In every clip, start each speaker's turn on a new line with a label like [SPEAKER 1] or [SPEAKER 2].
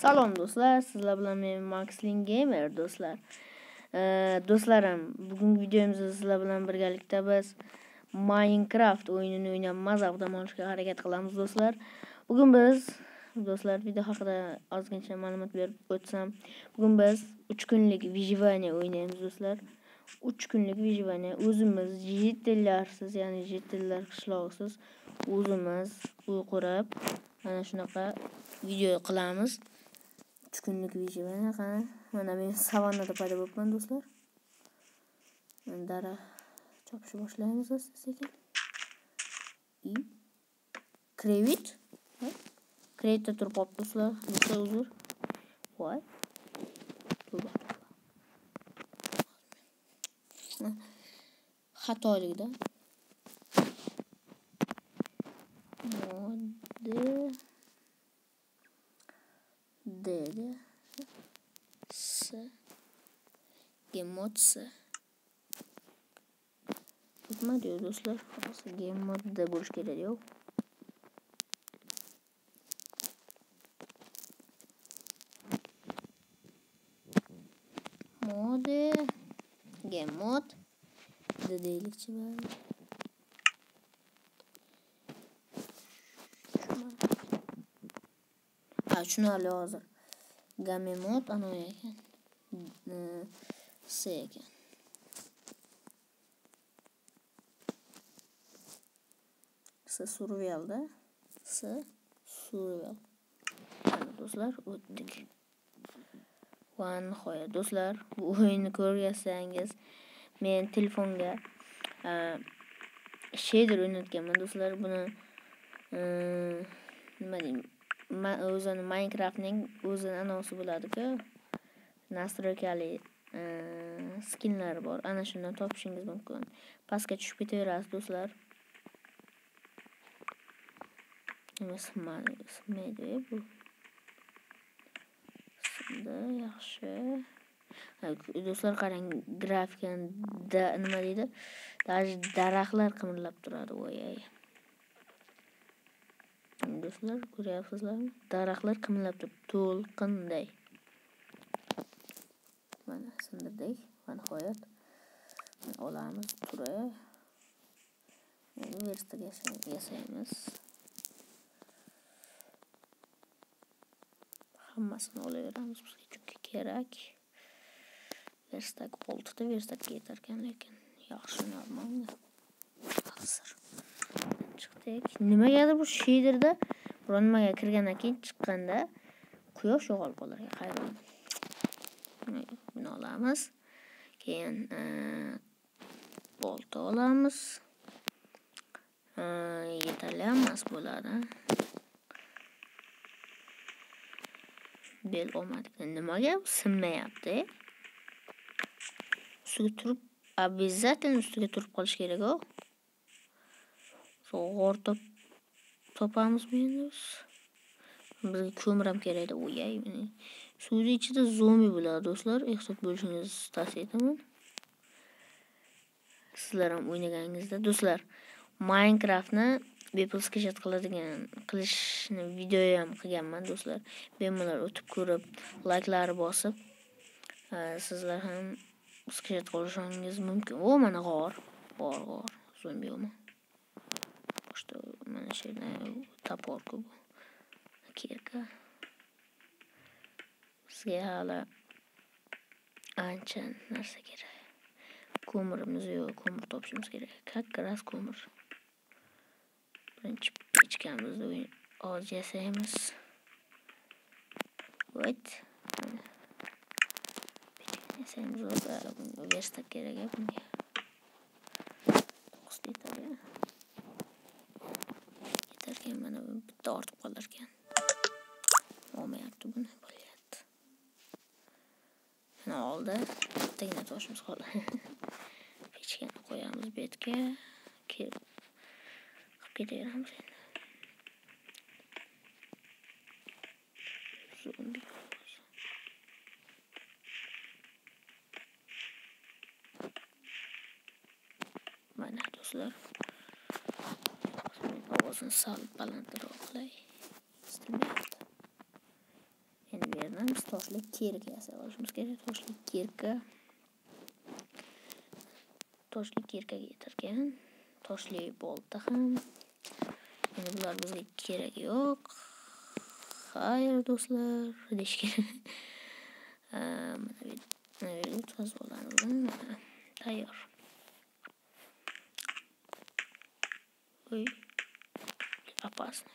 [SPEAKER 1] Salom do'stlar, sizlar bilan men Maxling Gamer do'stlar. Do'stlarim, bugungi videomizda sizlar bilan birgalikda biz Minecraft o'yinini o'ynab mazavdan olishga harakat qilamiz do'stlar. Bugun biz do'stlar video haqida ozgincha ma'lumot berib o'tsam, bugun biz 3 kunlik выживание o'ynaymiz do'stlar. 3 kunlik выживание o'zimiz jitillarsiz, ya'ni jitillar qishlog'isiz o'zimiz uy qurib, mana shunaqa video qilamiz. 3 kunlik выживание qani. Mana men savannada paydo bo'libman do'stlar. Daraxt chopishni boshlaymiz sekin. Krevit. Krevitda turib qolibdi do'stlar. Do'stlar uzr. Voy. Xatolikda. Game mod S. Tutma diyor do'stlar. Game modda bo'lish kerak yo'q. Game mod deylikchi bor. Shuni hozir. Game mod ana ekan. S ekan. Survival'da survival. Do'stlar o'tdik. Va nihoyat do'stlar, bu o'yinni ko'rgansangiz, men telefonga shader o'ynatganman do'stlar. Buni nima deyman? O'zini Minecraftning o'zini anosi bo'ladi-ku. Nastroykali skinlar bor. Ana shundan topishingiz mumkin. Pastga tushib ketaverasiz do'stlar. Ismaydi bu. Simda yaxshi. Do'stlar qarang, grafikada nima deydi? Daraxtlar qimirlab turadi, voyay. Do'stlar, ko'ryapsizlarmi? Daraxtlar qimirlab turibdi, to'lqinday. Mana sindirdik. Va nihoyat olamiz tura. Verstaga yasaymiz. Hammasini olaveramiz bizga chunki kerak. Verstak 6 ta verstakka yetar ekan, lekin yaxshi normal. Hozir chiqdik. Nimagadir bu shaderda biron nimaga kirgandan keyin chiqqanda quyosh yo'qolib qolar ekan, hayron. Buni olamiz. Keyin bolta olamiz. Yetarli emas bo'ladi. Bel olmadik. Nimaga sinmayapti? Ustiga turib, обязательно ustiga turib qolish kerak-ku. G'or topamizmi endi biz? Bizga ko'mir ham kerak edi. O'yay, suvning ichida zombi bo'ladi do'stlar. Ehtiyot bo'lishingizni tavsiya etaman. Sizlar ham o'ynaganingizda do'stlar, Minecraftni bepul sketch qilishni video ham qilganman do'stlar. Bemalol o'tib ko'rib, like'larni bosib, sizlar ham sketch qilishingiz mumkin. O, mana g'or. Zombi yo'qmi? Boshda mana shu topor-ku bu. Kirka. Bizga hali ancha narsa kerak. Ko'mirimiz yo'q, ko'mir topishimiz kerak. Kakras ko'mir. Birinchi pechkamizda oz yasaymiz. Voyt. Yasaymiz o'zi verstak kerak bunga. 9 litre. Yetarkan, mana bitta ortib qolar ekan. Olmayapti buni, bo'lyapti. Mana oldi. Bittagina toshimiz qoldi. Pechkani qo'yamiz betga. Qilib ketaveramiz endi. Zombi. Mana do'stlar. Ovozini sal balandroq qilay. Istilmayapti. Endi olamiz. Toshli kirka yasab olishimiz kerak. Toshli kirkaga yetirgan. Toshli bolta ham. Endi bular bizga kerak yo'q. Xayr do'stlar, deyish kerak. Mana bu o'tkazib olamiz. Tayyor. Oy. Опасно.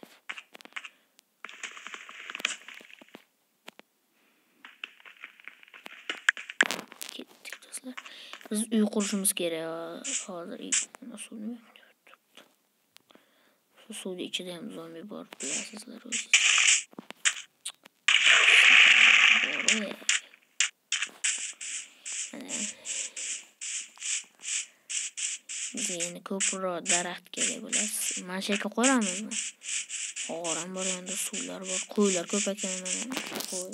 [SPEAKER 1] Ketdik do'stlar. Biz uy qurishimiz kerak. Hozir suvni ichida ham zombi bor, bilasizlar o'zingiz. Bizga ko'proq daraxt kerak bo'ladi. Mana shu yerga qo'yamizmi? Og'ram bor, endi suvlar bor, qo'ylar ko'p ekan mana. Qo'y.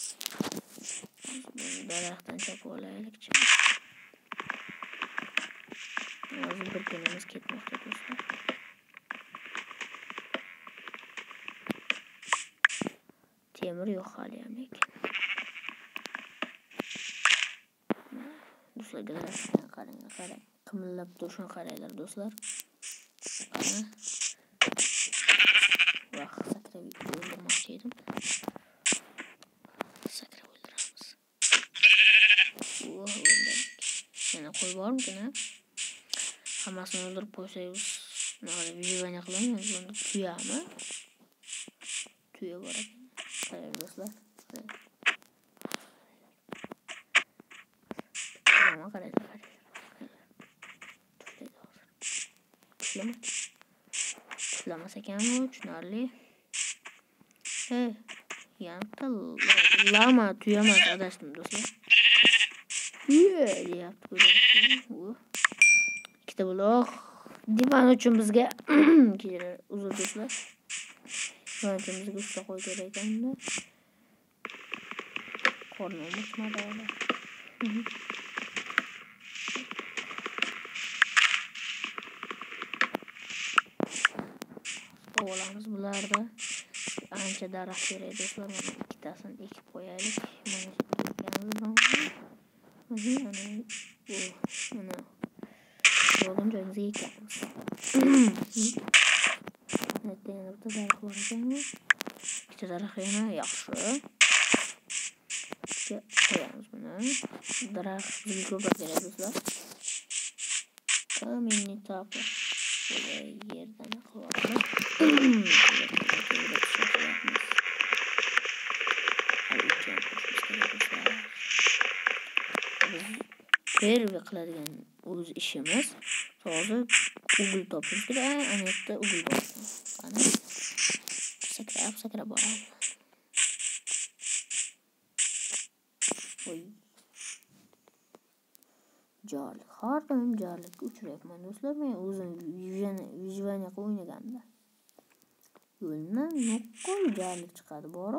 [SPEAKER 1] Daraxtdan chopib olaylik-chi. Hozir bir kunimiz ketmoqda do'stlar. Temir yo'q hali ham lekin. Do'stlar, qarang. Qimillab turishini qaranglar do'stlar. Qara. Vaqt sakrab o'ldirmoqchi edim. Sakrab o'ldiramiz. O'ldirdik. Yana qo'y bormikin, ha? Hammasini o'ldirib qo'ysangiz, nima vijivaniya qilamiz? Bunda tuyami? Tuya bor ekan. Qarang do'stlar. Qaranglar. Tuflamas ekanmi, tushunarli. Yanqil. Lama tuyamas, adashdim do'stlar. Deyapti ko'ryapsizmi? Ikkita buloq. Divan uchun bizga uzr do'stlar. Divan uchun bizga uchta qo'y kerak ekanda. Qornim ochmadi hali. Olamiz bularda. Ancha daraxt kerak do'stlar. Mana ikkitasini ekib qo'yaylik. Mana bo'lgan joyimizga ekamiz. Bitta daraxt bor ekanmi? Ikkita daraxt yana yaxshi. Qo'yamiz buni. Daraxt bizga ko'proq kerak do'stlar. Mini tapo. Yerdan qilamiz. Pervi qiladigan o'z ishimiz hozir ugl topib kerak. Ana yerda ugl bor. Ana sakrab boramiz. Voy. Jarlik. Har doim jarlikka uchrayapman do'stlar. Men o'zim vijivaniya qilib o'ynaganda. Yo'ldan nuqul jarlik chiqadi bor-ku.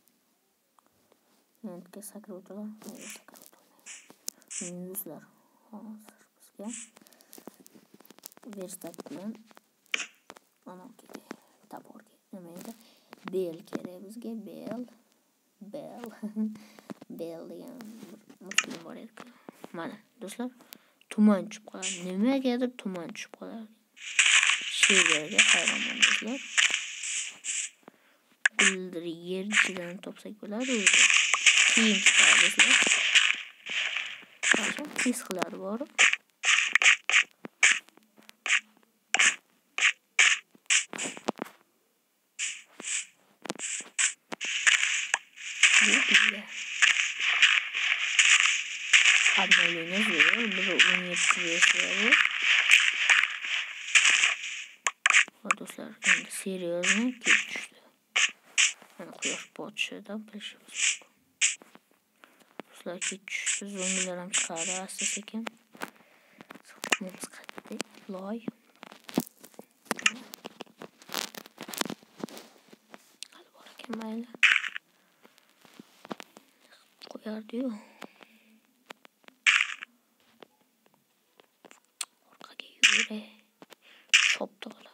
[SPEAKER 1] Endi sakrab o'tiraman. Do'stlar, hozir bizga verstak bilan ana kerak. Tabor kerak. Nima edi? Bel kerak bizga. Bel degan multfilm bor edi. Mana do'stlar, tuman tushib qoladi. Nimagadir tuman tushib qoladi. Sheylarga hayronman do'stlar. Bildir yer ichidan topsak bo'ladi o'zi. Keyin chiqadi do'stlar. His qiladi bor. Обновление зверя, было университет. Вот, do'stlar, endi серьезно ketishdi. Mana quyosh botishida bilishimiz mumkin. Do'stlar, ketishdi, zombilar ham chiqadi asta-sekin. Biz qaytdik. Loy. Hali bor ekan mayli. Qo'yardi-yu. Orqaga yugure. Chopdi ola.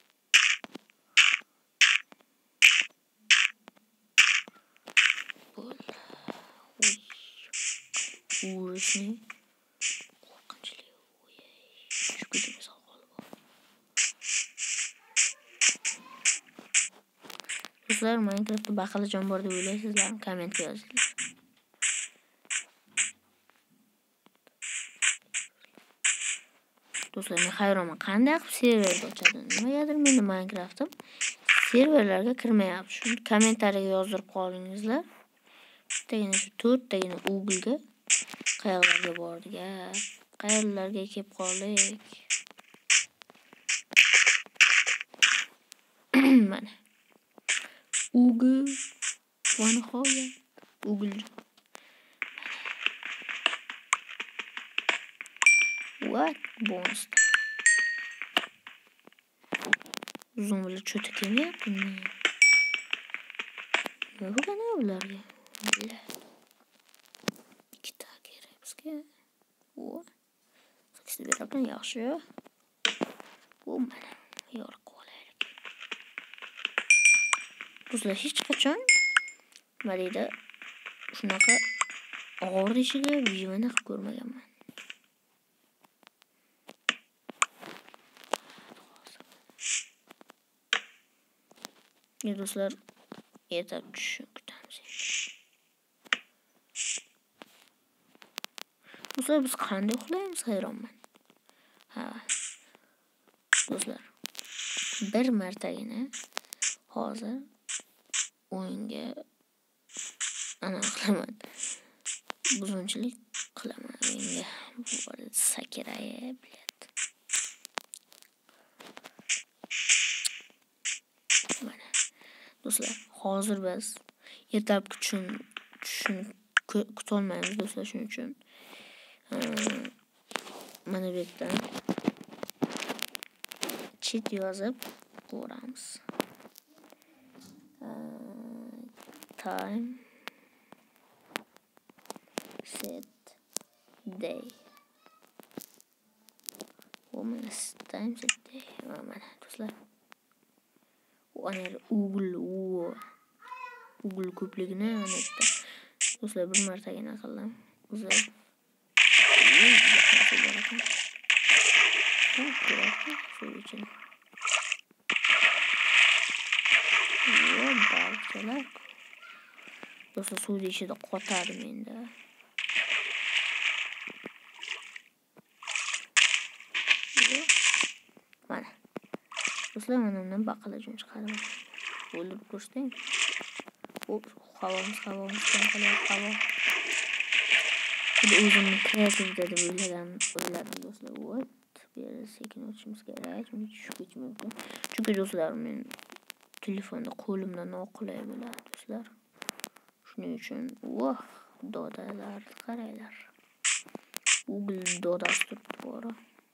[SPEAKER 1] Bo'ldi. uğraşmayı. Korkunçluğu. Şu gücümü sağ ol. Dostlar Minecraft'ta bakılacağım bu arada böyle sizler koment yazınlar. Dostlar men hayronman qanday qilib serverga ochadi? Nimagadir meni Minecraft'im serverlarga kirmayapti. Shuni kommentariyaga yozdirib qolingizlar. Bittagina shu 4 tagina Google'ga qayerlarga bordik a? Qayerlarga kelib qoldik? Mana. Google va nihoyat Google. What bonus? Uzun böyle çöteki mi yaptın ya? Ne bu kadar bularga? Böyle. 2 tane gerek bizga. O. Saksı bir yapın yaxşı. Bu mana. Yorq qolaylik. Bizlar hech qachon Marida shunaqa og'ir ishiga vijvana qilib ko'rmaganman. Dostlar ertalab tushishni kutamiz. Dostlar biz qanday uxlaymiz hayronman. Ha. Dostlar bir martagina hozir o'yinga ana qilaman. Buzunchilik qilaman o'yinga. Bu borada sakrayib bilet. Mana. Dostlar hozir biz ertalab tushishni kutolmaymiz dostlar shuning uchun. Mana bu yerdan cheat yozib ko'ramiz. Time set day. Woman time set day. Mana dostlar. Ana Google ko'pligini anetdi. Dostlar bir martagina qildim. O'zi suv ichini. Balıkçılar. Dostlar suvni ichida qotardim endi. Mana. Dostlar mana undan baqalajim chiqarib o'ldirib ko'rsataymi? Hop, havomiz havo. Xuddi o'zimni kreativ deb o'yladim do'stlar. What? Bir sekin o'tishimiz kerak. Tushib mumkin. Chunki do'stlar men telefonda qo'limdan noqulay bo'ladi do'stlar. Shuning uchun dodalar qaranglar. Google dodasi turibdi bora.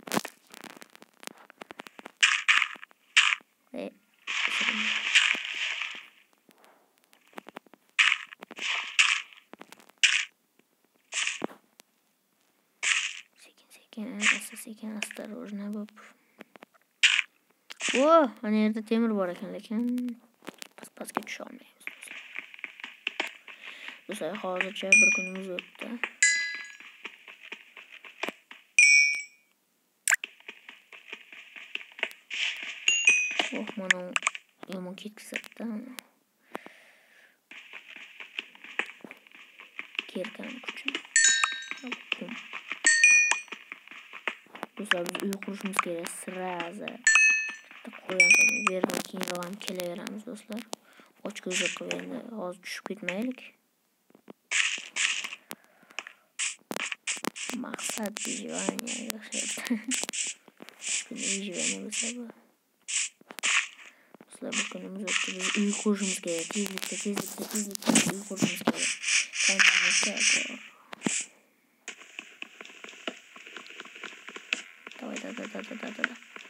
[SPEAKER 1] Sekin осторожно bo'p. Ana yerda temir bor ekan, lekin pastga tusha olmaymiz. Do'stlar, hozircha bir kunimiz o'tdi. Mana yomon ketkizibdi. Kerkan kuchi. Do'stlar, biz uy qurishimiz kerak. Sirazi qo'yamiz. Bu yerga keyinroq ham kelaveramiz do'stlar. Och ko'zak qilib endi hozir tushib ketmaylik. Maqsad vijvaniyaga o'xshaydi. Vijvaniya bo'lsa bu. Do'stlar, bu kunimiz o'tdi. Biz uy qurishimiz kerak. Tezlikda uy qurishimiz kerak. Da.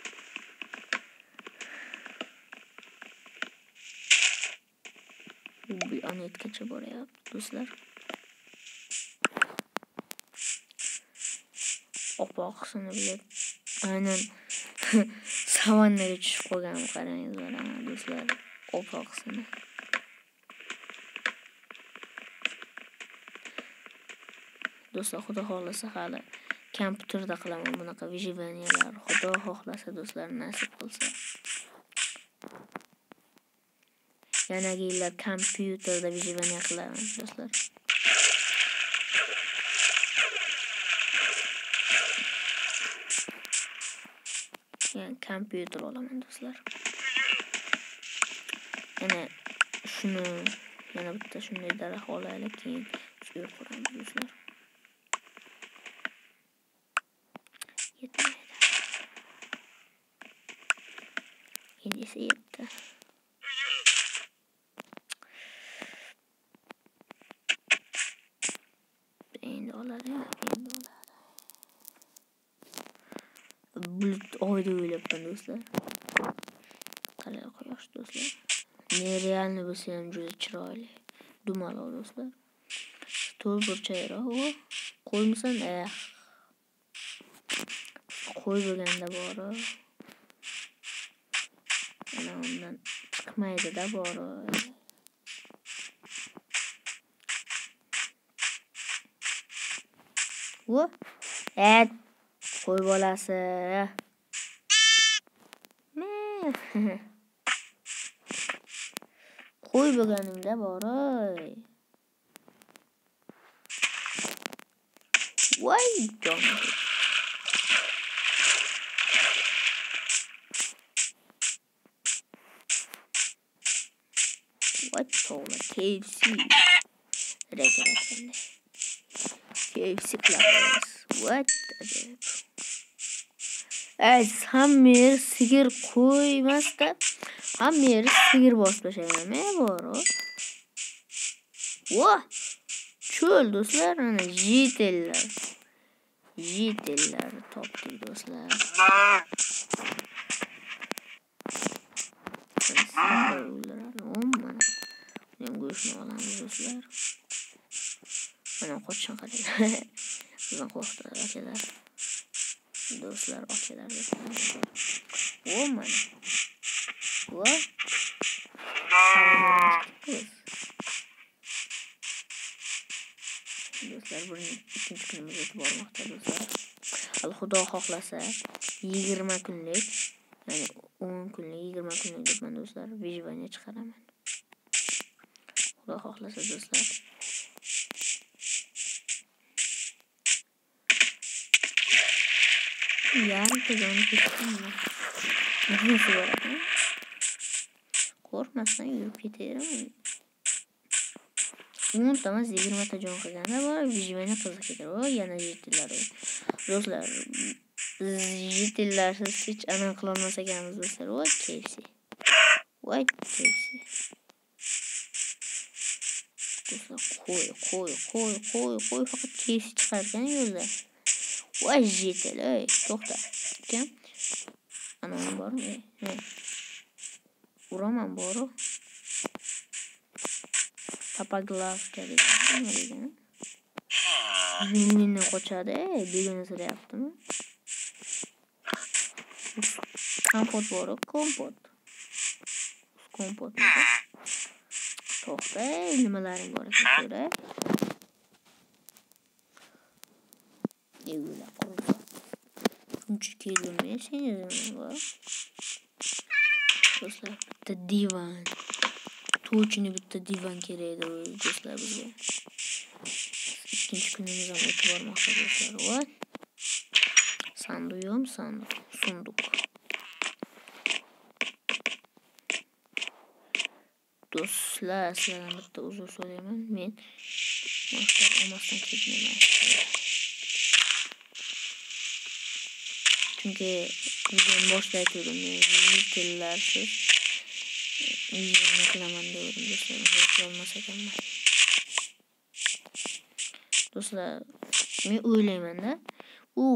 [SPEAKER 1] Bir anetgacha boryapti do'stlar. Opoqsini bilib aynan savannaga tushib qolgan qarangizlar do'stlar. Opoqsini. do'stlar, xudo xohlasa hali kompyuterda qilaman bunaqa vijivaniyalar. Xudo xohlasa do'stlar, nasib qilsa. Yanagi yillar kompyuterda vijivaniya qilaman do'stlar. Yani kompyuter olaman do'stlar. Yana shuni yana bitta shunday daraxt olaylik, keyin uy quramiz do'stlar. Yetmaydi. Endi esa yetdi. Endi oladi, endi oladi. Bulut oyda o'ylabman do'stlar. Qalay quyosh do'stlar. Nerealni bo'lsa ham juda chiroyli. Dumaloq do'stlar. To'rt burchakroq u. Qo'ymisan, qo'y bo'lganda bori. Ana undan chiqmaydi-da bori. U qo'y bolasi. Qo'y bo'lganingda bori. Voy jon. What sola KFC. Rekerakende. KFC kılabız. What acayip. Hamma yeri sigir qo'ymasda, hamma yeri sigir bosib tashlagan. Bor. Voh! Cho'l do'stlar, ana jitellar. Jitellar topdik do'stlar. Benim go'shtni olamiz do'stlar. Mana qo'shni qarang. Bizdan qo'rqdi akalar. Do'stlar, akalar do'stlar. Mana. Voh! Do'stlar, buning ikkinchi kunimiz o'tib bormoqda do'stlar. Xudo xohlasa 20 kunlik, ya'ni 10 kunlik, 20 kunlik debman do'stlar, vijivaniya chiqaraman. Xudo xohlasa do'stlar. Yarimta joni ketdimi? Nima bo'ladi? Qo'rqmasdan yurib ketaveraman. 10 ta emas 20 ta jon qilganda bor, vijivaniya qilsa ketadi. Yana jetillar. Do'stlar, jetillarsiz hech anan qila olmas ekanmiz do'stlar. Voy KFC. Voy KFC. Do'stlar, qo'y faqat KFC chiqargan yo'lda. Voy jetil, to'xta. Kim? Ana bormi? Uraman boru. Papaglavka degan. Mendan qochadi, begonasida yaptimi? Kompot boru, kompot. Kompot. To'xta, nimalaring bor ekan ko'ray. Evla qurib. Shuncha kelmay sen bor. Do'stlar, bitta divan. To'chini bitta divan kerak edi do'stlar bizga. Ikkinchi kunimiz ham o'tib bormoqda do'stlar. Voy. Sunduq. Do'stlar, sizlardan bitta uzr so'rayman. Men mashhur olmasdan ketmayman. Chunki videoni boshlayotgandim. Yillarsiz videoni qilaman dedim do'stlar. Qilolmas ekanman. Do'stlar, men o'ylayman-da, u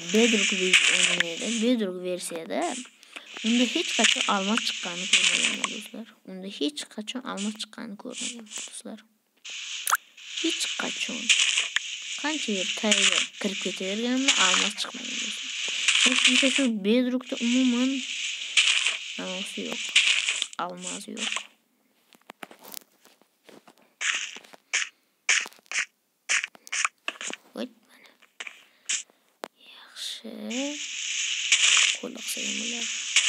[SPEAKER 1] Bedrock versiyada unda hech qachon almas chiqqanini ko'rmaganman do'stlar. Do'stlar. Hech qachon. Qancha yer tayga kirib ketaverganimda almas chiqmagan do'stlar. Shuncha shu Bedrockda umuman almas yo'q. Voy yaxshi. Qo'lda qilsam bo'lar.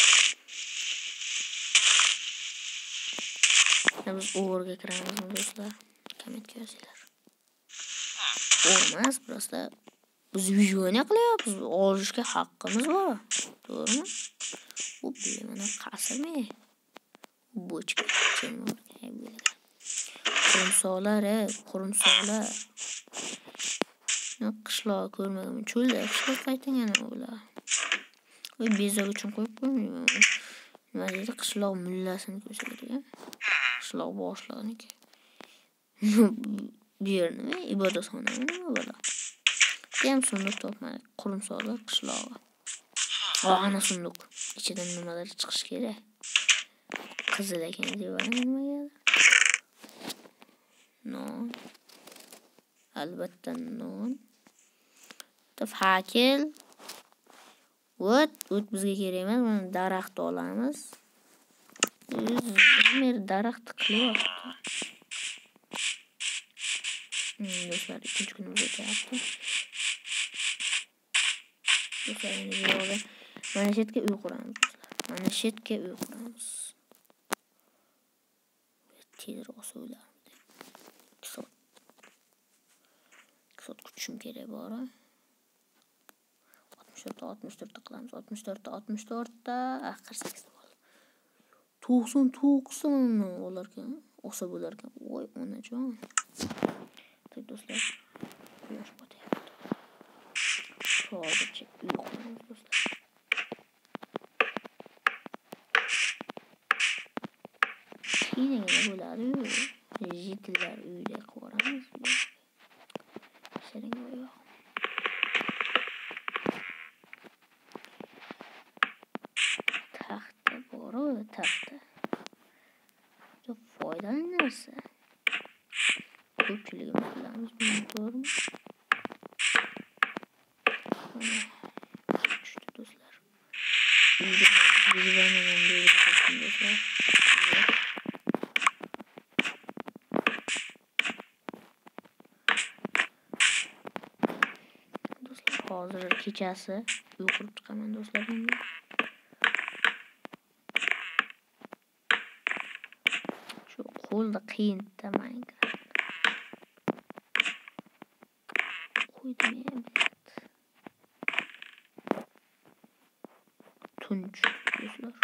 [SPEAKER 1] Biz o'g'irga kiramiz do'stlar. Kommentga yozinglar. O'g'irmas, просто biz videoni qilyapmiz. Olishga haqqimiz bor. To'g'rimi? Bu mana qasrmi? Bochka chemor. Qurumsoqlar. Qishloq ko'rmagan. Cho'lda qishloq qaytgan ular. Voy bezak uchun qo'yib qo'ymayman. Nima deydi? Qishloq mullasini ko'rsatadigan. Qishloq boshlig'iniki. Bu yerni ibodatxonami nima bo'la? Ham sunduq topmadik. Qurumsoqlar qishlog'i. Ana sunduq. İçinden nimalar chiqish kerak. Qizil ekan deb nimaga? Non. Albatta non. Fakil. O't bizga kerak emas. Mana daraxt olamiz. Mer daraxt qilyapti. Do'stlar, ikkinchi kunimiz o'tyapti. Do'stlar, mana shu yerga uy quramiz. Mana shu yerga uy quramiz. Tezroq so'ylarmiz. 2 soat kutishim kerak bor. 64 qilamiz. 64 ta 48 bo'ldi. 99 bo'larkan. O'sa bo'larkan. Voy onajon. Do'stlar, quyosh botyapti. Hozircha uy quramiz do'stlar. Kiynagina bo'ladi. Jitillar uyda quramiz. Shirin yo'q. Taxta bor, taxta. Çok foydali narsa. Ko'pchiligimiz bilamiz buni, to'g'rimi? Tushdi do'stlar. Hozir kechasi uy qurib chiqaman do'stlar. Shu qo'lda qiyin-da Minecraft. Qo'ydim. Tunç do'stlar.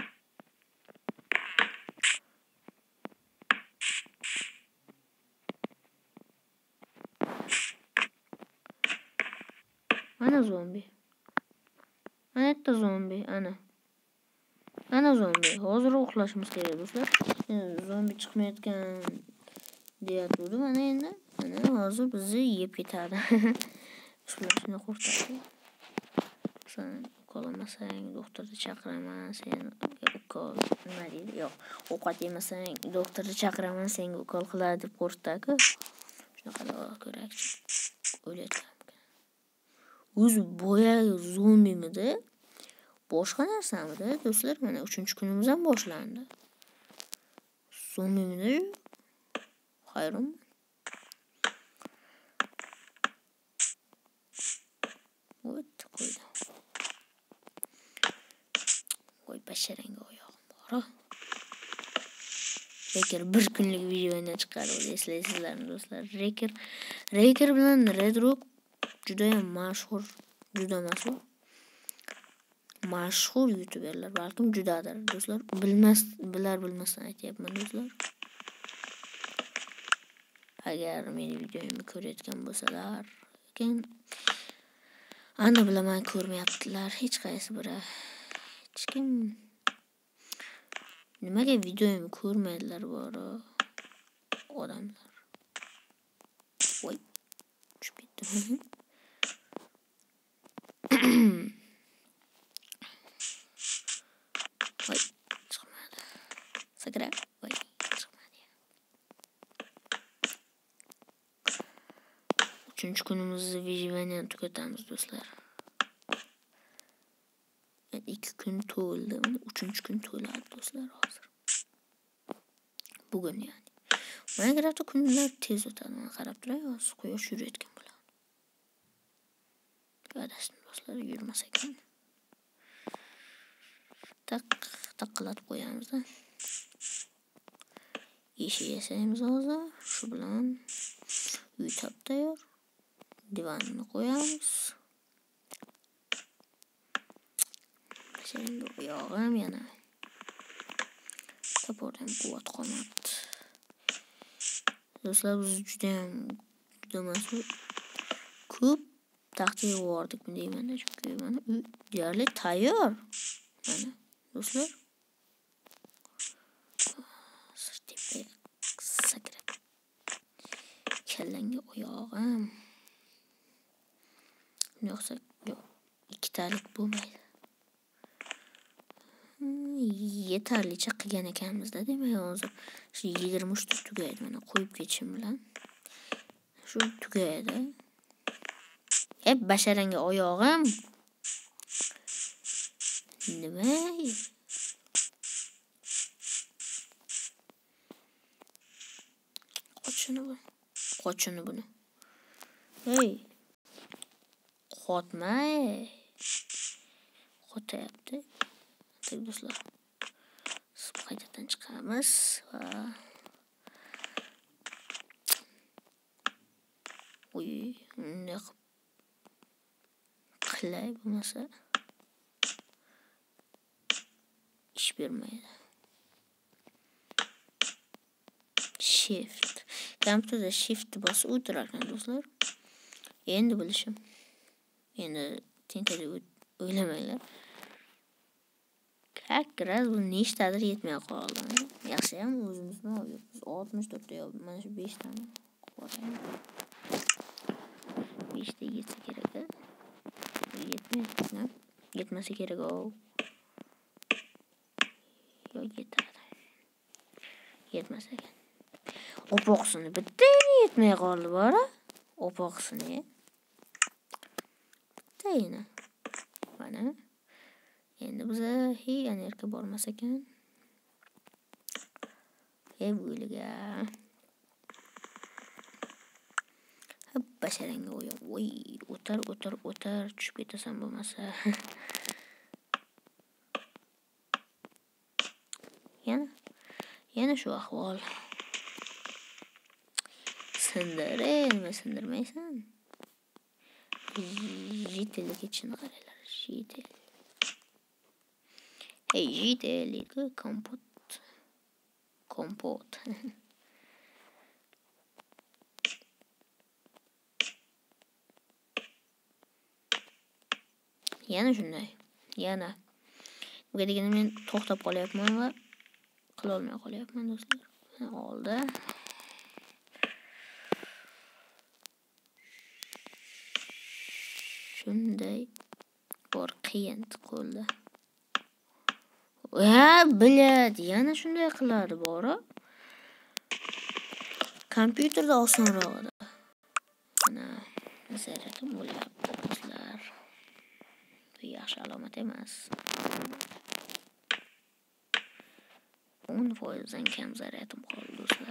[SPEAKER 1] Ana zombi. Ana zombi, ana zombi. Hozir uxlashimiz kerak do'stlar. Zombi chiqmayotgan deyatdim. Mana endi, mana hozir bizni yeb ketadi. Shuni qo'rqitadi. Sen qolamasang doktorni chaqiraman, sen ukol nima deydi? Yo'q, ovqat yemasang doktorni chaqiraman, senga ukol qiladi deb qo'rqitadi-ku. Shunaqa ko'rakchi. O'layotgan. O'zi boyagi zombimidi? Boshqa narsamidi? Do'stlar, mana 3-kunimiz ham boshlandi. Zombimidi? Hayron. O't qo'ydi. Qo'y basharanga oyog'im bor. Reker 1 kunlik videoni chiqarib eslaysizlarmi do'stlar? Reker bilan Redrock juda ham mashhur youtuberlar, balkim judadir do'stlar. Bilmasdan aytyapman do'stlar. Agar meni videomni ko'rayotgan bo'lsalar, lekin ana bilaman ko'rmayaptilar hech qaysi biri. Hech kim nimaga videomni ko'rmaydilar bor odamlar. Voy, tushib ketdim. Voy, chiqmadi. Sakra, voy, chiqmadi. 3 kunimizni videoni tugatamiz do'stlar. 2 kun to'ldi. 3 kun to'ladi do'stlar hozir. Bugun yani. Minecraftda kunlar tez o'tadi. Mana qarab turay, hozir quyosh yurayotgan bo'ladi. Adashdim. do'stlar, yurmas ekan. Taqqilatib qo'yamiz. Eshik yasaymiz hozir. Shu bilan uy tayyor. Divanni qo'yamiz. Endi oyog'im yana. To'g'ri quvvat qolmadi. Do'stlar, biz juda ham ko'p taxta yuvardik deyman, chunki mana uy deyarli tayyor. Mana do'stlar. Sirtib sakrab. Kallanga oyog'im. Yo'q, ikkitalik bo'lmaydi. Yetarlicha qilgan ekanmiz-da, demak hozir shu 23 ta tugaydi. Mana qo'yib ketishim bilan shu tugaydi. Hep basharanga oyog'im. Nima? Qochini buni. Hey. Qotmay. Qotayapti. Do'stlar, qaytadan chiqamiz va unday qilay bo'lmasa ish bermaydi. Shift. Kompyuterda shift bosib o'tirarkan do'stlar. Endi bilishim. Endi tentaklik o'ylamanglar. Hakras bu nechtadir yetmay qoldi. Yaxshi ham o'zimizni 64 ta yo'q, mana shu 5 tani qo'yaylik. 5 ta yetsa kerak. Yetmayapti. Yetmasa kerak o. Yo, yetadi. Yetmasa ekan. Opoqsini bitta yetmay qoldi bora. Opoqsini. Bitta yana. Mana endi biz energa bormas ekan. Bo'liga. Basharanga o'yoq. O'tar tushib ketasan bo'lmasa. Yana shu ahvol. Nima sindirmaysan? Jitilga ketishini qaranglar. Jitil. Jitil kompot. Yana shunday. Yana. Bu degani men to'xtab qolyapman va qila olmay qolyapman do'stlar. Oldi. Shunday bor qiyin qo'lda. Biladi, yana shunday qiladi bora. Kompyuterda osonroq edi. Mana zaryadim bo'lyapti do'stlar. Bu yaxshi alomat emas. 10% dan kam zaryadim qoldi do'stlar.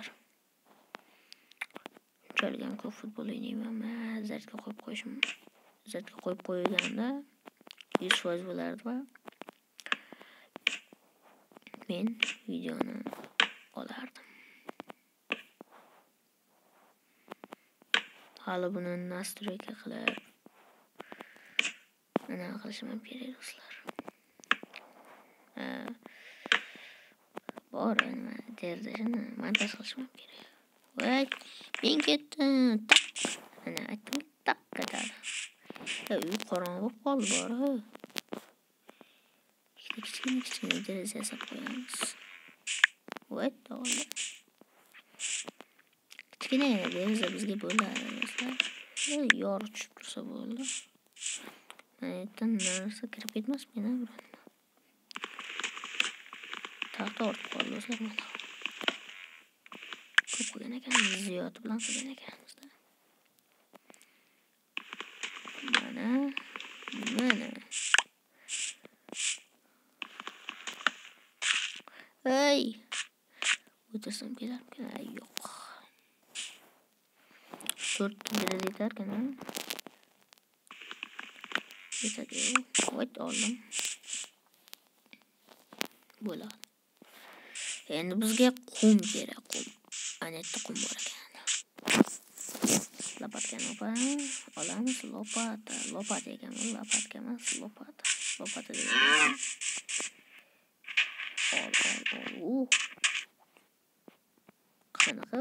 [SPEAKER 1] Shunchalik ham ko'p futbol o'ynayman. Zaryadga qo'yib qo'yganda 100% bo'lardi va men videoni olardim. Hali buni nastroyka qilib nima qilishim ham kerak do'stlar. Bor nima derdishini montaj qilishim ham kerak. Voy, men ketdim. Ana aytdim, tak ketadi. Uy qorong'i bo'lib qoldi bora. Kichkina deraza yasab qo'yamiz. Voy, to'g'ri. Kichkina deraza bizga bo'ladi do'stlar. Yorug' tushib tursa bo'ldi. Aytdan narsa kirib ketmasmi yana biron. Taxta ortib qoldi do'stlar mana. Ko'p qilgan ekanmiz, ziyod bilan qilgan ekanmiz-da. Mana. Hey. O'tirsam kelarkan, yo'q. 4 deraza yetarkan. yetadi. Voy oldim. Bo'ladi. Endi bizga qum kerak, qum. Ana yerda qum bor ekan. Lopatkani olamiz. Lopata ekan, lopatka emas, lopata. Lopata degan. Ol. Qanaqa?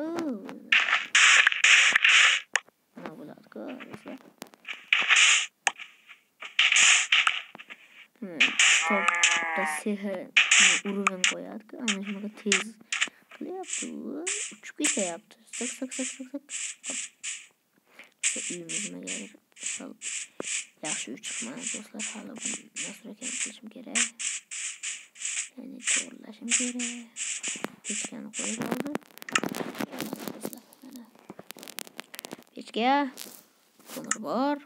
[SPEAKER 1] Nima bo'ladi-ku? Kitobda sehr urug'ini qo'yadi-ku, ana shunaqa tez qilyapti u. Uchib ketyapti. Sak. Uyimizga sal yaxshi uy chiqmadi do'stlar. Hali buni nasrokan qilishim kerak. Ya'ni to'g'rilashim kerak. Pechkani qo'yib oldim. Mana pechka ko'mir bor.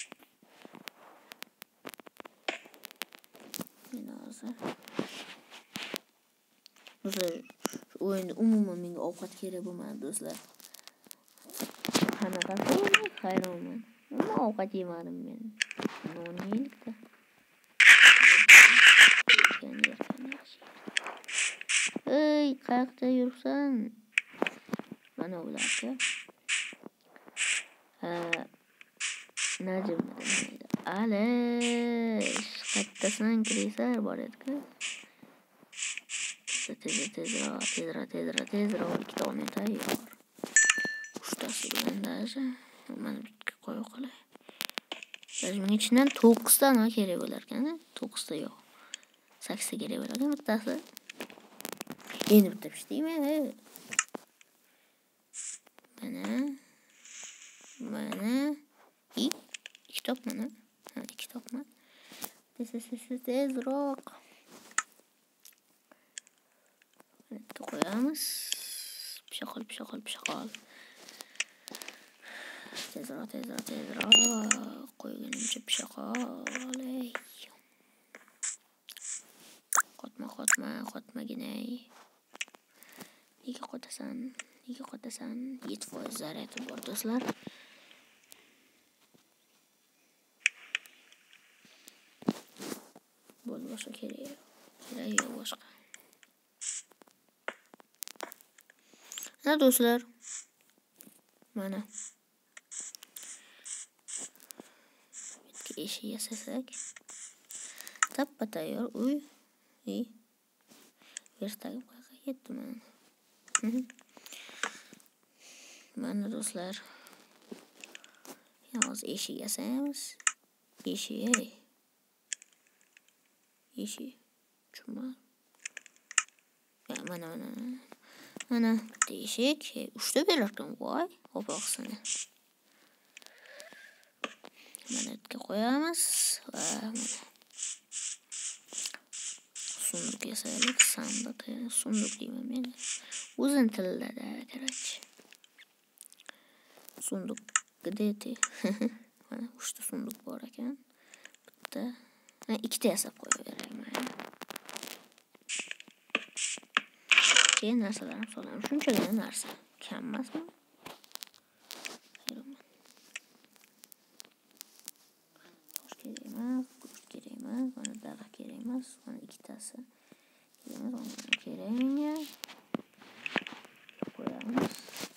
[SPEAKER 1] Do'stlar, shu o'yinda umuman menga ovqat kerak bo'lmadi do'stlar. Qanaqasi? Hayronman. Nima ovqat yemadim men. Non yeylikda. Ey, qayerda yuribsan? Mana ularga. Najm deydi. Alish, qayerdasan? Krisar bor edi-ku. Tezroq kitobni tayyor. Uchtasi bilan даже mana bitga qo'yib qolay. Buning ichidan 9 ta nima kerak bo'lar ekan? 9 ta yo'q. 8 ta kerak bo'lar ekan bittasi. Endi bitta pishdimi? Mana. İki top mana. Ha, 2 topman. Tezroq. Koyamiz. Pişaqol. Tezroq. Qo'ygunimcha pishaqol. Qotmaginay. Nega qotasan? 7% zaryadi bor do'stlar. Boshqa kerak yo'q boshqa. Mana do'stlar. Mana. Bitta eshik yasasak. Tappa tayyor uy. Verstagi qo'yga yetdi mana. Mana do'stlar. Yalnız eshik yasaymiz. Eshik. Chuma. Mana eshik. 3 ta belarkan voy. Ho'poqsini. Mana yerga qo'yamiz va mana sunduq yasaylik. Sunduq deyman men. O'zin tilida, короче. Sunduq где-то. Mana 3 ta sunduq bor ekan. Bitta, 2 ta yasab qo'yaverayman. Keyin narsalarni solamiz. Shunchagina narsa. Kam emasmi? Go'sht kerak emas, mana daraxt kerak emas, mana 2 tasi. Kerak menga. Qo'yamiz.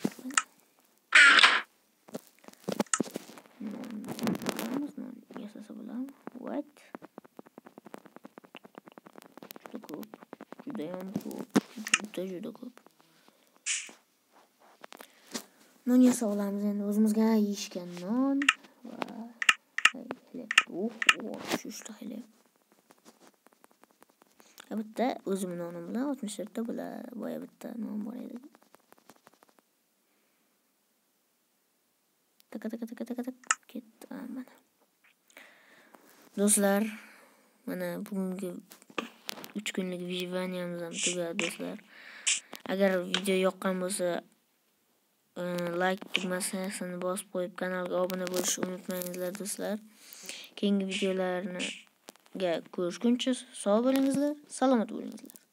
[SPEAKER 1] Non yasasa bo'ladimi? What? Juda ko'p. Non yasa olamiz endi o'zimizga yeyishgan non va shushta xilib. Bitta o'zim nonim bilan 64 ta bo'ladi. Boya bitta non bor edi. Taka ketdi mana. Do'stlar, mana bugungi 3 kunlik vijaniyamiz ham tugadi do'stlar. Agar video yoqqan bo'lsa, like tugmasini bosib qo'yib kanalga obuna bo'lishni unutmangizlar do'stlar. Keyingi videolarga ko'rishguncha sog' bo'lingizlar, salomat bo'lingizlar.